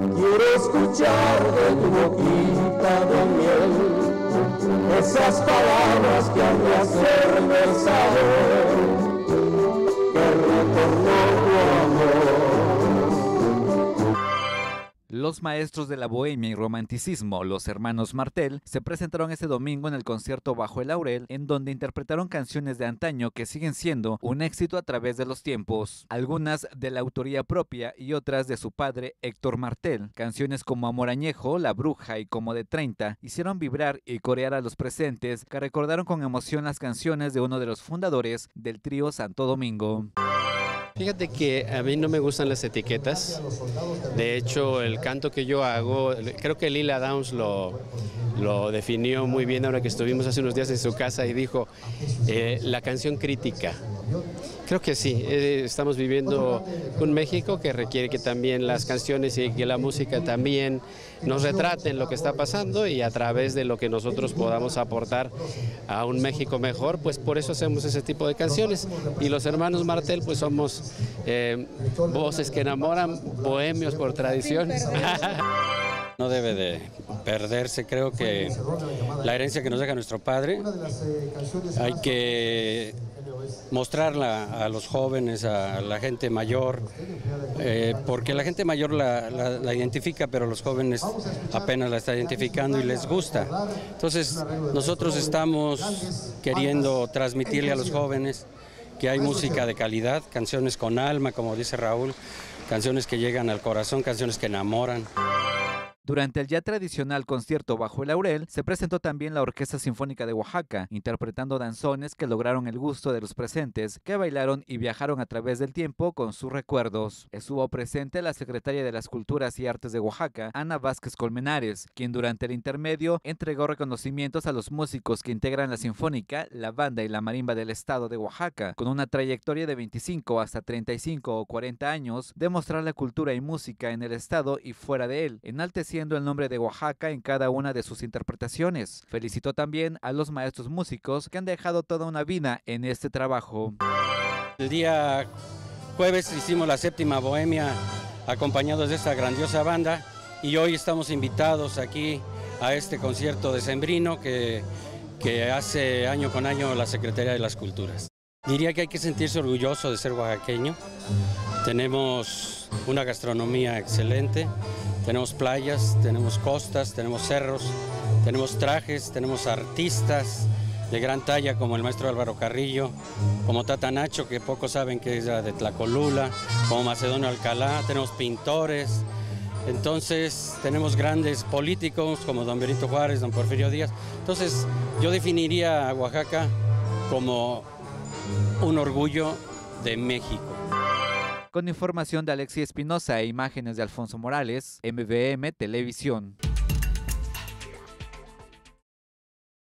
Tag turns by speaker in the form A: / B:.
A: Quiero escuchar de tu boquita de miel esas palabras que han de hacerme saber que retornó tu amor.
B: Los maestros de la bohemia y romanticismo, los hermanos Martel, se presentaron este domingo en el concierto Bajo el Laurel, en donde interpretaron canciones de antaño que siguen siendo un éxito a través de los tiempos, algunas de la autoría propia y otras de su padre Héctor Martel. Canciones como Amor Añejo, La Bruja y Como de 30 hicieron vibrar y corear a los presentes, que recordaron con emoción las canciones de uno de los fundadores del trío Santo Domingo.
C: Fíjate que a mí no me gustan las etiquetas. De hecho, el canto que yo hago, creo que Lila Downs lo definió muy bien ahora que estuvimos hace unos días en su casa y dijo, la canción crítica. Creo que sí, estamos viviendo un México que requiere que también las canciones y que la música también nos retraten lo que está pasando, y a través de lo que nosotros podamos aportar a un México mejor, pues por eso hacemos ese tipo de canciones. Y los hermanos Martel pues somos voces que enamoran, bohemios por tradición.
D: No debe de perderse, creo que la herencia que nos deja nuestro padre hay que mostrarla a los jóvenes, a la gente mayor, porque la gente mayor la identifica, pero los jóvenes apenas la están identificando y les gusta. Entonces nosotros estamos queriendo transmitirle a los jóvenes que hay música de calidad, canciones con alma, como dice Raúl, canciones que llegan al corazón, canciones que enamoran.
B: Durante el ya tradicional concierto Bajo el Laurel, se presentó también la Orquesta Sinfónica de Oaxaca, interpretando danzones que lograron el gusto de los presentes, que bailaron y viajaron a través del tiempo con sus recuerdos. Estuvo presente la secretaria de las Culturas y Artes de Oaxaca, Ana Vázquez Colmenares, quien durante el intermedio entregó reconocimientos a los músicos que integran la Sinfónica, la Banda y la Marimba del Estado de Oaxaca, con una trayectoria de 25 hasta 35 o 40 años, de mostrar la cultura y música en el Estado y fuera de él, enalteciendo el nombre de Oaxaca en cada una de sus interpretaciones. Felicitó también a los maestros músicos que han dejado toda una vida en este trabajo.
D: El día jueves hicimos la séptima bohemia acompañados de esta grandiosa banda, y hoy estamos invitados aquí a este concierto decembrino que hace año con año la Secretaría de las Culturas. Diría que hay que sentirse orgulloso de ser oaxaqueño. Tenemos una gastronomía excelente. Tenemos playas, tenemos costas, tenemos cerros, tenemos trajes, tenemos artistas de gran talla como el maestro Álvaro Carrillo, como Tata Nacho, que pocos saben que es de Tlacolula, como Macedonio Alcalá, tenemos pintores. Entonces tenemos grandes políticos como don Benito Juárez, don Porfirio Díaz. Entonces yo definiría a Oaxaca como un orgullo de México.
B: Con información de Alexis Espinosa e imágenes de Alfonso Morales, MVM Televisión.